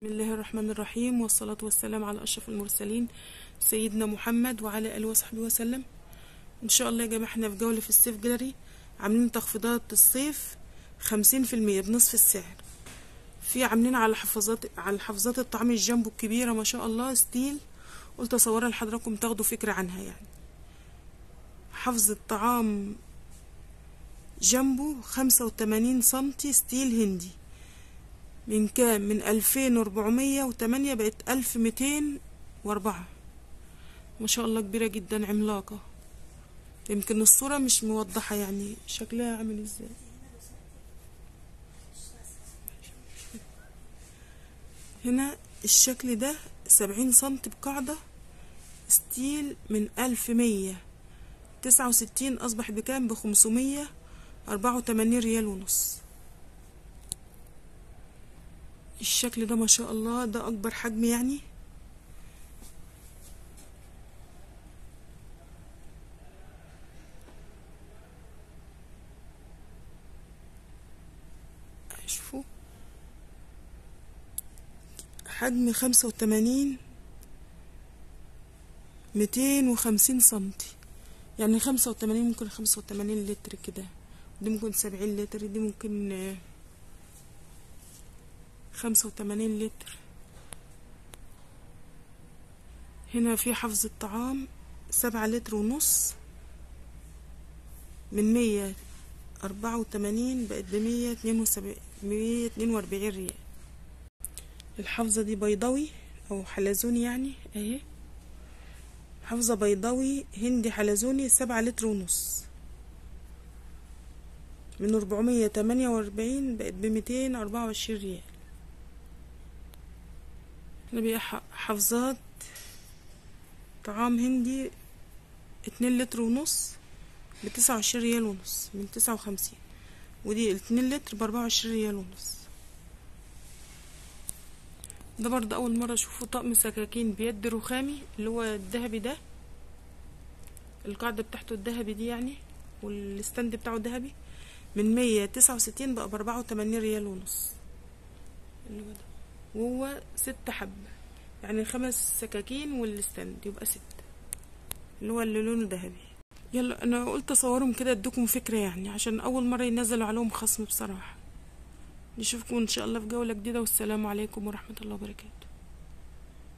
بسم الله الرحمن الرحيم، والصلاة والسلام على أشرف المرسلين سيدنا محمد وعلى آله وصحبه وسلم. إن شاء الله يا جماعة احنا في جولة في الصيف جاليري، عاملين تخفيضات الصيف 50% بنصف السعر. في عاملين على حفاظات الطعام الجامبو الكبيرة ما شاء الله ستيل، قلت أصورها لحضراتكم تاخدوا فكرة عنها. يعني حفظة طعام جامبو 85 سنتي ستيل هندي، من كام؟ من 2408 بقت 1204 ما شاء الله، كبيرة جدا عملاقة. يمكن الصورة مش موضحة يعني شكلها عامل ازاي. هنا الشكل ده 70 سنتي بقاعدة ستيل، من 1169 أصبح بكام؟ ب584 ريال ونص. الشكل ده ما شاء الله ده أكبر حجم يعني. شوفوا حجم 85 250 سنتي، يعني 85 ممكن 85 لتر كده، دي ممكن 70 لتر، دي ممكن 85 لتر. هنا في حفظ الطعام 7 لتر ونص، من 184 بقت ب142 ريال. الحفظة دي بيضاوي أو حلزوني يعني اهي، حفظة بيضاوي هندي حلزوني 7 لتر ونص، من 448 بقت ب224 ريال. هنا بقى حفظات طعام هندي 2 لتر ونص ب29 ريال ونص، من 59، ودي 2 لتر ب24 ريال ونص. ده برضه أول مرة أشوفه طقم سكاكين بيد رخامي اللي هو الذهبي ده، القاعدة بتاعته الذهبي دي يعني، والستاند بتاعه ذهبي، من 169 بقى ب84 ريال ونص اللي هو ده، وهو 6 حبة يعني 5 سكاكين والستاند يبقى 6، اللي هو اللي لونه ذهبي. يلا انا قلت اصورهم كده ادوكم فكرة يعني، عشان اول مرة ينزلوا عليهم خصم بصراحة. نشوفكم ان شاء الله في جولة جديدة، والسلام عليكم ورحمة الله وبركاته.